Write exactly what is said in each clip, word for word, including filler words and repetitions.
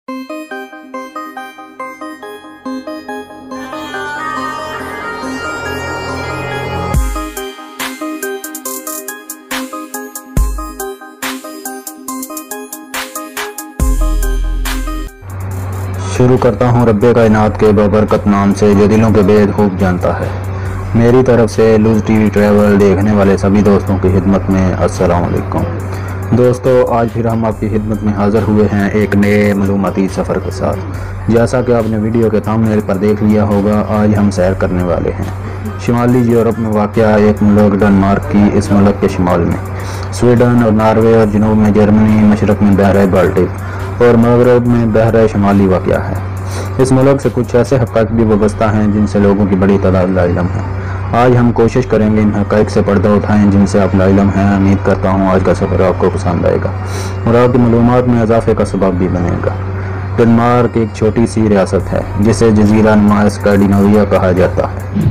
शुरू करता हूँ रब्बे कायनात के बबरकत नाम से जो दिलों के भेद खूब जानता है। मेरी तरफ से लूज टीवी ट्रैवल देखने वाले सभी दोस्तों की खिदमत में अस्सलाम वालेकुम। दोस्तों, आज फिर हम आपकी खिदमत में हाज़िर हुए हैं एक नए मालूमाती सफ़र के साथ। जैसा कि आपने वीडियो के थंबनेल पर देख लिया होगा, आज हम सैर करने वाले हैं शुमाली यूरोप में वाक़या एक मुल्क डेनमार्क की। इस मुल्क के शुमाल में स्वीडन और नॉर्वे और जनूब में जर्मनी, मशरक़ में बहर बाल्टिक और मगरब में बहर शुमाली वाक़या है। इस मुल्क से कुछ ऐसे हक़ाइक़ भी वाबस्ता हैं जिनसे लोगों की बड़ी तादाद लाइलम है। आज हम कोशिश करेंगे इन हक़ाइक़ से पर्दा उठाएं जिनसे आप लाइलम हैं। उम्मीद करता हूँ आज का सफ़र आपको पसंद आएगा और आपकी मालूमात में इजाफे का सबब भी बनेगा। डेनमार्क एक छोटी सी रियासत है जिसे जज़ीरा नुमा स्कैंडिनेविया कहा जाता है।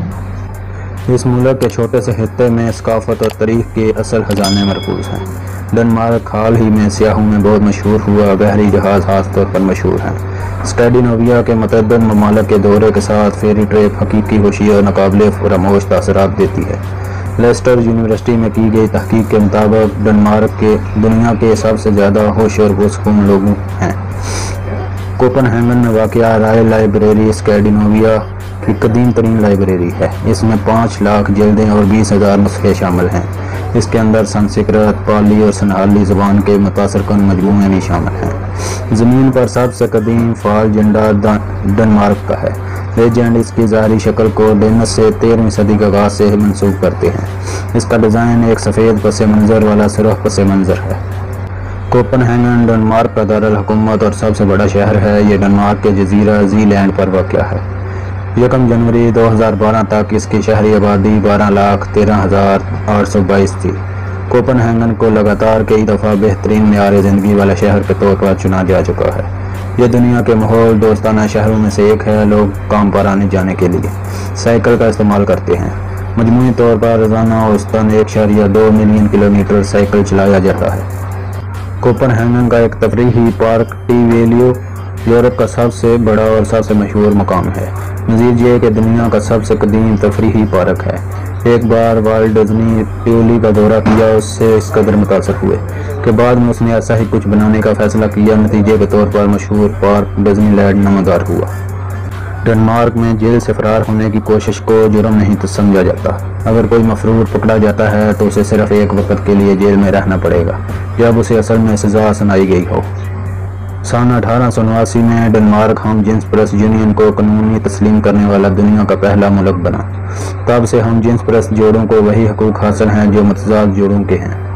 इस मुल्क के छोटे से खित्ते में सकाफत और तारीख़ के असल खजाने मरकूज़ हैं। डेनमार्क हाल ही में सियाहों में बहुत मशहूर हुआ बहरी जहाज़ खास तौर पर मशहूर हैं। स्कैंडिनेविया के मतअद्दिद ममालिक के दौरे के साथ फेरी ट्रिप हकीकी खुशी और नाकाबिले फरामोश तासरात देती है। लेस्टर यूनिवर्सिटी में की गई तहकीक के मुताबिक डेनमार्क के दुनिया के सबसे ज़्यादा होश और पुरसकून लोग हैं। कोपनहेगन में वाक़या रॉयल लाइब्रेरी स्कैंडिनेविया की कदीम तरीन लाइब्रेरी है। इसमें पाँच लाख जल्दें और बीस हज़ार नुस्खे शामिल हैं। इसके अंदर संस्कृत, पाली और सनहाली ज़बान के मुतासरकुन मजमूए भी शामिल हैं। ज़मीन पर सबसे कदीम फाल झंडा डेनमार्क का है। लेजेंड इसकी ज़ाहरी शक्ल को डेनस से तेरहवीं सदी के आगाज़ से मंसूब करते हैं। इसका डिज़ाइन एक सफ़ेद पस मंज़र वाला सुरख पस मंज़र है। कोपनहेगन डेनमार्क का दारुल हुकूमत और सबसे बड़ा शहर है। ये डेनमार्क के जजीरा ज़ीलैंड पर वाक़या है। यकम जनवरी दो हज़ार बारह तक इसकी शहरी आबादी बारह लाख तेरह हज़ार आठ सौ बाईस थी। कोपनहेगन को लगातार कई दफ़ा बेहतरीन मेयार ज़िंदगी वाला शहर के तौर पर चुना जा चुका है। यह दुनिया के माहौल दोस्ताना शहरों में से एक है। लोग काम पर आने जाने के लिए साइकिल का इस्तेमाल करते हैं। मजमूई तौर पर रोज़ाना औसतन एक शरिया दो मिलियन किलोमीटर साइकिल चलाया जाता है। कोपनहेगन का एक तफरीही पार्क टी वैल्यू यूरोप का सबसे बड़ा और सबसे मशहूर मकाम है। मज़ीद ये कि दुनिया का सबसे कदीम तफरीही पार्क है। एक बार वाल्ट डिज़नी ट्यूली का दौरा किया, उससे इस कदर मुतासर हुए कि बाद में उसने ऐसा ही कुछ बनाने का फैसला किया। नतीजे के तौर पर मशहूर पार्क डिज़नीलैंड नमदार हुआ। डेनमार्क में जेल से फरार होने की कोशिश को जुर्म नहीं तो समझा जाता। अगर कोई मफरूर पकड़ा जाता है तो उसे सिर्फ एक वक्त के लिए जेल में रहना पड़ेगा जब उसे असल में सज़ा सुनाई गई हो। सन अठारह सौ नवासी में डेनमार्क हम जिन्स परस्त यूनियन को कानूनी तस्लीम करने वाला दुनिया का पहला मुल्क बना। तब से हम जिन्स परस्त जोड़ों को वही हकूक़ हासिल हैं जो मुतज़ाद जोड़ों के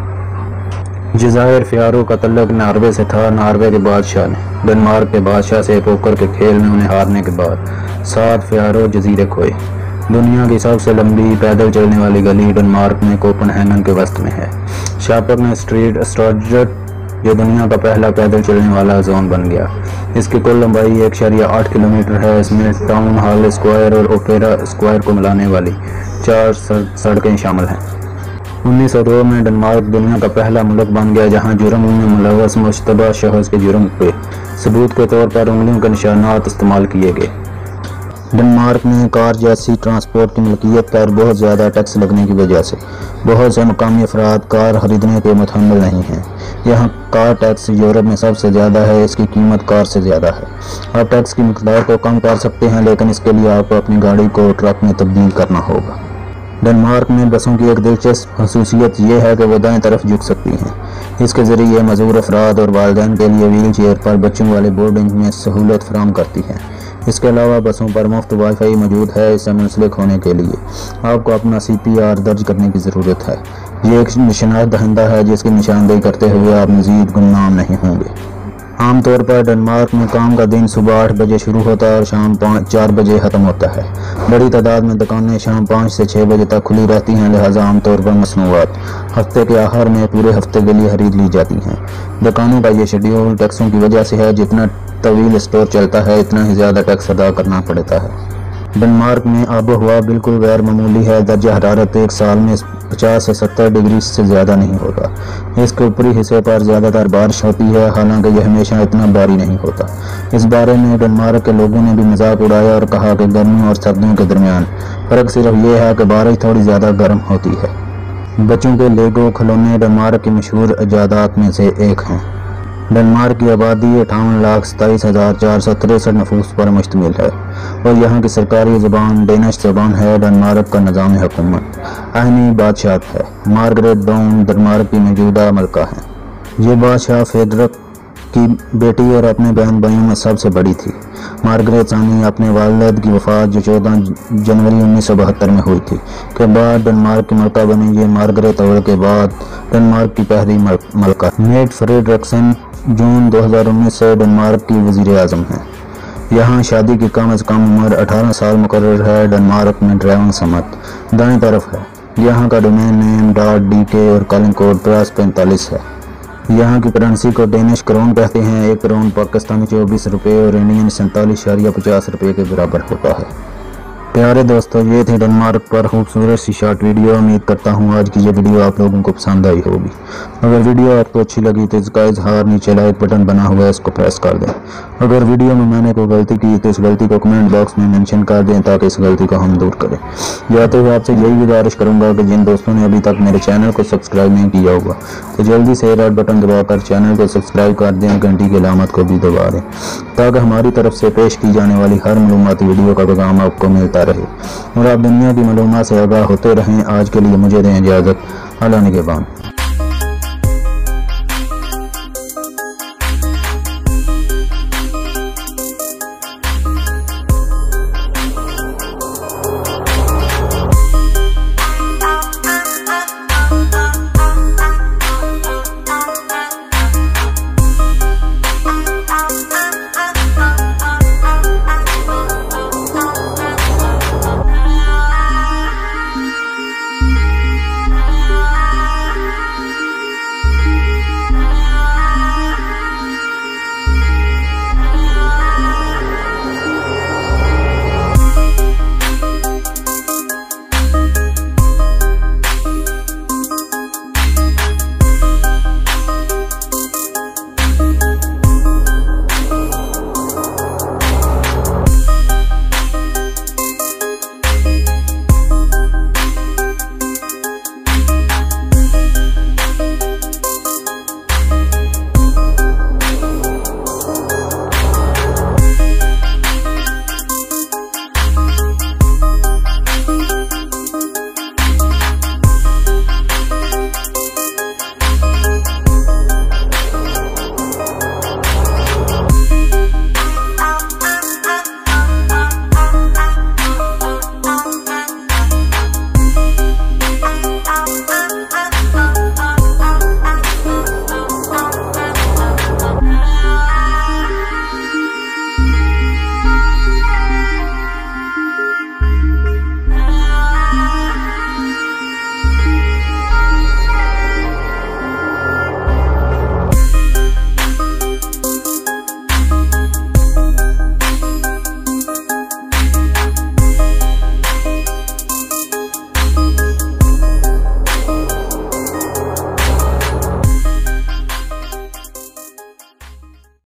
हैं। जज़ायर फ़ियारो का तल्लुक़ नॉर्वे से था। नॉर्वे के बादशाह ने डेनमार्क के बादशाह से पोकर के खेल में उन्हें हारने के बाद सात फ़ियारो जजीरे खोए। दुनिया की सबसे लंबी पैदल चलने वाली गली डेनमार्क में कोपनहेगन के वस्त में है। शापक ने स्ट्रीट स्ट्राटजट जो दुनिया का पहला पैदल चलने वाला जोन बन गया। इसकी कुल लंबाई एक शरिया आठ किलोमीटर है। इसमें टाउन हॉल स्क्वायर और ओपेरा स्क्वायर को मिलाने वाली चार सड़कें शामिल हैं। उन्नीस सौ दो में डेनमार्क दुनिया का पहला मुल्क बन गया जहां जुर्म में मुलव्वस मुश्तबा शख्स के जुर्म पे सबूत के तौर पर उंगलियों के निशानात इस्तेमाल किए गए। डेनमार्क में कार जैसी ट्रांसपोर्ट की मिल्कियत पर बहुत ज़्यादा टैक्स लगने की वजह से बहुत से मुकामी अफराद कार खरीदने के मुतहम्मिल नहीं हैं। यहाँ कार टैक्स यूरोप में सबसे ज़्यादा है। इसकी कीमत कार से ज़्यादा है। आप टैक्स की मिक़दार को कम कर सकते हैं, लेकिन इसके लिए आपको अपनी गाड़ी को ट्रक में तब्दील करना होगा। डेनमार्क में बसों की एक दिलचस्प खसूसियत यह है कि वह दाएं तरफ झुक सकती हैं। इसके ज़रिए मज़ूर अफराद और वालिदैन के लिए व्हील चेयर पर बच्चों वाले बोर्डिंग में सहूलत फराहम करती है। इसके अलावा बसों पर मुफ्त वाईफाई मौजूद है। इससे मुंसलिक होने के लिए आपको अपना सी पी आर दर्ज करने की ज़रूरत है। ये एक निशानात दहिंदा है जिसकी निशानदेही करते हुए आप मज़ीद गुमनाम नहीं होंगे। आमतौर पर डेनमार्क में काम का दिन सुबह आठ बजे शुरू होता है और शाम पाँच चार बजे ख़त्म होता है। बड़ी तादाद में दुकानें शाम पाँच से छः बजे तक खुली रहती हैं, लिहाजा आमतौर पर मसनूआत हफ्ते के आखिर में पूरे हफ्ते के लिए खरीद ली जाती हैं। दुकानों का ये शेड्यूल टैक्सों की वजह से है। जितना तवील स्टोर चलता है इतना ही ज़्यादा टैक्स अदा करना पड़ता है। डेनमार्क में आबो हवा बिल्कुल गैर मामूली है। दर्जा हरारत एक साल में पचास से सत्तर डिग्री से ज़्यादा नहीं होता। इसके ऊपरी हिस्से पर ज़्यादातर बारिश होती है, हालांकि यह हमेशा इतना भारी नहीं होता। इस बारे में डेनमार्क के लोगों ने भी मजाक उड़ाया और कहा कि गर्मियों और सर्दियों के दरमियान फ़र्क सिर्फ ये है कि बारिश थोड़ी ज़्यादा गर्म होती है। बच्चों के लेगो खिलौने डेनमार्क की मशहूर ईजादात में से एक हैं। डेनमार्क की आबादी अठावन लाख सताईस हज़ार चार सौ तिरसठ नफूस पर मुश्तमिल है और यहाँ की सरकारी ज़बान डेनिश ज़बान है। डेनमार्क का निज़ाम हुकूमत आइनी बादशाह है। मार्गरेट डाउन डेनमार्क की मौजूदा मलका हैं। ये बादशाह फेडरक की बेटी और अपने बहन भाइयों में सबसे बड़ी थी। मार्गरेट सानी अपने वालिद की वफ़ात जो चौदह जनवरी उन्नीस सौ बहत्तर में हुई थी के बाद डेनमार्क की मलका बनी। ये मार्गरेट अव्वल के बाद डेनमार्क की पहली मलका। मेट फ्रेडरिक्सन जून दो हज़ार उन्नीस से डेनमार्क की वज़ीर आज़म हैं। यहाँ शादी की कम अज़ कम उम्र अठारह साल मुकर्रर है। डेनमार्क में ड्राइविंग समत दाएं तरफ है। यहाँ का डोमेन नेम डॉट डी के और कॉलिंग कोड प्लस पैंतालीस है। यहाँ की करेंसी को डेनिश क्रोन कहते हैं। एक क्रोन पाकिस्तानी चौबीस रुपये और इंडियन सैंतालीस शरिया पचास रुपये के बराबर होता है। प्यारे दोस्तों, ये थी डेनमार्क पर खूबसूरत सी शॉर्ट वीडियो। उम्मीद करता हूँ आज की ये वीडियो आप लोगों को पसंद आई होगी। अगर वीडियो आपको अच्छी लगी तो इसका इजहार नीचे लाइक बटन बना हुआ है, इसको प्रेस कर दें। अगर वीडियो में मैंने कोई गलती की तो इस गलती को कमेंट बॉक्स में मेंशन कर दें ताकि इस गलती को हम दूर करें। या तो आपसे यही गुजारिश करूँगा कि जिन दोस्तों ने अभी तक मेरे चैनल को सब्सक्राइब नहीं किया होगा तो जल्दी से रेड बटन दबाकर चैनल को सब्सक्राइब कर दें, घंटी की अलामत को भी दबा दें ताकि हमारी तरफ से पेश की जाने वाली हर मालूमाती वीडियो का पैगाम आपको मिलता रहे और आप दुनिया की मालूमात से आगाह होते रहें। आज के लिए मुझे दें इजाज़त। अल्लाह निगहबान।